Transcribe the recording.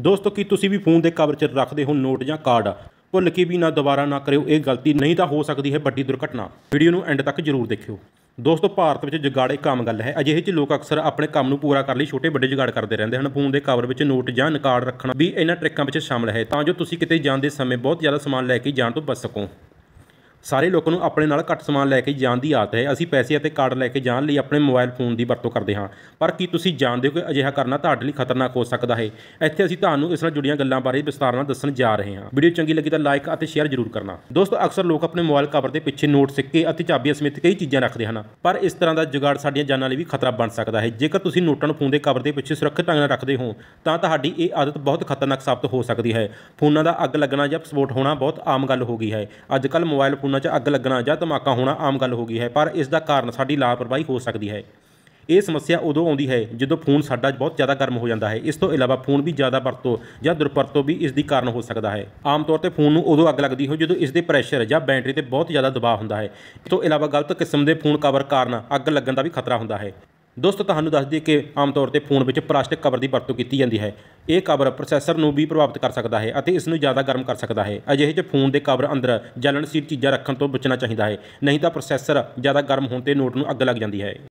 ਦੋਸਤੋ ਕੀ ਤੁਸੀਂ ਵੀ ਫੋਨ ਦੇ ਕਵਰ 'ਚ ਰੱਖਦੇ ਹੋ ਨੋਟ ਜਾਂ ਕਾਰਡ? ਭੁੱਲ ਕੇ ਵੀ ਨਾ ਦੁਬਾਰਾ ਨਾ ਕਰਿਓ ਇਹ ਗਲਤੀ, ਨਹੀਂ ਤਾਂ ਹੋ ਸਕਦੀ ਹੈ ਵੱਡੀ ਦੁਰਘਟਨਾ। ਵੀਡੀਓ ਨੂੰ ਐਂਡ ਤੱਕ ਜ਼ਰੂਰ ਦੇਖਿਓ। ਦੋਸਤੋ ਭਾਰਤ ਵਿੱਚ ਜੁਗਾੜ ਇੱਕ ਆਮ ਗੱਲ ਹੈ। ਅਜਿਹੇ 'ਚ ਲੋਕ ਅਕਸਰ ਆਪਣੇ ਕੰਮ ਨੂੰ ਪੂਰਾ ਕਰਨ ਲਈ ਛੋਟੇ ਵੱਡੇ ਜੁਗਾੜ ਕਰਦੇ ਰਹਿੰਦੇ ਹਨ। ਫੋਨ ਦੇ ਕਵਰ ਵਿੱਚ ਨੋਟ ਜਾਂ ਕਾਰਡ ਰੱਖਣਾ ਵੀ ਇਹਨਾਂ ਟ੍ਰਿਕਾਂ ਵਿੱਚ ਸ਼ਾਮਲ ਹੈ ਤਾਂ ਜੋ ਤੁਸੀਂ ਕਿਤੇ ਜਾਂਦੇ ਸਮੇਂ ਬਹੁਤ ਜ਼ਿਆਦਾ ਸਮਾਨ ਲੈ ਕੇ ਜਾਣ ਤੋਂ ਬਚ ਸਕੋ। ਸਾਰੇ ਲੋਕਾਂ ਨੂੰ ਆਪਣੇ ਨਾਲ ਘੱਟ ਸਮਾਨ ਲੈ ਕੇ ਜਾਣ ਦੀ ਆਦਤ ਹੈ। ਅਸੀਂ ਪੈਸੇ ਅਤੇ ਕਾਰਡ ਲੈ ਕੇ ਜਾਣ ਲਈ ਆਪਣੇ ਮੋਬਾਈਲ ਫੋਨ ਦੀ ਵਰਤੋਂ ਕਰਦੇ ਹਾਂ, ਪਰ ਕੀ ਤੁਸੀਂ ਜਾਣਦੇ ਹੋ ਕਿ ਅਜਿਹਾ ਕਰਨਾ ਤੁਹਾਡੇ ਲਈ ਖਤਰਨਾਕ ਹੋ ਸਕਦਾ ਹੈ? ਇੱਥੇ ਅਸੀਂ ਤੁਹਾਨੂੰ ਇਸ ਨਾਲ ਜੁੜੀਆਂ ਗੱਲਾਂ ਬਾਰੇ ਵਿਸਤਾਰ ਨਾਲ ਦੱਸਣ ਜਾ ਰਹੇ ਹਾਂ। ਵੀਡੀਓ ਚੰਗੀ ਲੱਗੀ ਤਾਂ ਲਾਈਕ ਅਤੇ ਸ਼ੇਅਰ ਜ਼ਰੂਰ ਕਰਨਾ। ਦੋਸਤੋ ਅਕਸਰ ਲੋਕ ਆਪਣੇ ਮੋਬਾਈਲ ਕਵਰ ਦੇ ਪਿੱਛੇ ਨੋਟ, ਸਿੱਕੇ ਅਤੇ ਚਾਬੀਆਂ ਸਮੇਤ ਕਈ ਚੀਜ਼ਾਂ ਰੱਖਦੇ ਹਨ, ਪਰ ਇਸ ਤਰ੍ਹਾਂ ਦਾ ਜੁਗਾੜ ਸਾਡੀਆਂ ਜਾਨਾਂ ਲਈ ਵੀ ਖਤਰਾ ਬਣ ਸਕਦਾ ਹੈ। ਜੇਕਰ ਤੁਸੀਂ ਨੋਟਾਂ ਨੂੰ ਫੋਨ ਦੇ ਕਵਰ ਦੇ ਪਿੱਛੇ ਸੁਰੱਖਿਅਤ ਢੰਗ ਨਾਲ ਰੱਖਦੇ ਹੋ ਤਾਂ ਤੁਹਾਡੀ ਇਹ ਆਦਤ ਬਹੁਤ ਖਤਰਨਾਕ ਸਾਬਤ ਹੋ ਸਕਦੀ ਹੈ। ਫੋਨਾਂ ਦਾ ਅੱਗ ਲੱਗਣਾ ਜਾਂ ਵਿਸਫੋਟ ਹੋਣਾ ਬਹੁਤ ਆਮ ਗੱਲ ਹੋ ਗਈ ਹੈ। ਅੱਜ ਕੱਲ੍ਹ ਮੋਬਾਈਲ ਫੋਨਾਂ 'ਚ ਅੱਗ ਲੱਗਣਾ ਜਾਂ ਧਮਾਕਾ ਹੋਣਾ ਆਮ ਗੱਲ ਹੋ ਗਈ ਹੈ, ਪਰ ਇਸ ਦਾ ਕਾਰਨ ਸਾਡੀ ਲਾਪਰਵਾਹੀ ਹੋ ਸਕਦੀ ਹੈ। ਇਹ ਸਮੱਸਿਆ ਉਦੋਂ ਆਉਂਦੀ ਹੈ ਜਦੋਂ ਫੋਨ ਸਾਡਾ ਬਹੁਤ ਜ਼ਿਆਦਾ ਗਰਮ ਹੋ ਜਾਂਦਾ ਹੈ। ਇਸ ਤੋਂ ਇਲਾਵਾ ਫੋਨ ਦੀ ਜ਼ਿਆਦਾ ਵਰਤੋਂ ਜਾਂ ਦੁਰਵਰਤੋਂ ਵੀ ਇਸ ਦੀ ਕਾਰਨ ਹੋ ਸਕਦਾ ਹੈ। ਆਮ ਤੌਰ ਤੇ ਫੋਨ ਨੂੰ ਉਦੋਂ ਅੱਗ ਲੱਗਦੀ ਹੈ ਜਦੋਂ ਇਸ ਦੇ ਪ੍ਰੈਸ਼ਰ ਜਾਂ ਬੈਟਰੀ ਤੇ ਬਹੁਤ ਜ਼ਿਆਦਾ ਦਬਾਅ ਹੁੰਦਾ ਹੈ। ਇਸ ਤੋਂ ਇਲਾਵਾ ਗਲਤ ਕਿਸਮ ਦੇ ਫੋਨ ਕਵਰ ਕਾਰਨ ਅੱਗ ਲੱਗਣ ਦਾ ਵੀ ਖਤਰਾ ਹੁੰਦਾ ਹੈ। ਦੋਸਤੋ ਤੁਹਾਨੂੰ ਦੱਸ ਦਈਏ ਕਿ ਆਮ ਤੌਰ ਤੇ ਫੋਨ ਵਿੱਚ ਪਲਾਸਟਿਕ ਕਵਰ ਦੀ ਵਰਤੋਂ ਕੀਤੀ ਜਾਂਦੀ ਹੈ। ਇਹ ਕਵਰ ਪ੍ਰੋਸੈਸਰ ਨੂੰ ਵੀ ਪ੍ਰਭਾਵਿਤ ਕਰ ਸਕਦਾ ਹੈ ਅਤੇ ਇਸ ਨੂੰ ਜ਼ਿਆਦਾ ਗਰਮ ਕਰ ਸਕਦਾ ਹੈ। ਅਜਿਹੇ 'ਚ ਫੋਨ ਦੇ ਕਵਰ ਅੰਦਰ ਜਲਣਸ਼ੀਲ ਚੀਜ਼ਾਂ ਰੱਖਣ ਤੋਂ ਬਚਣਾ ਚਾਹੀਦਾ ਹੈ, ਨਹੀਂ ਤਾਂ ਪ੍ਰੋਸੈਸਰ ਜ਼ਿਆਦਾ ਗਰਮ ਹੋਣ ਤੇ ਨੋਟ ਨੂੰ ਅੱਗ ਲੱਗ ਜਾਂਦੀ ਹੈ।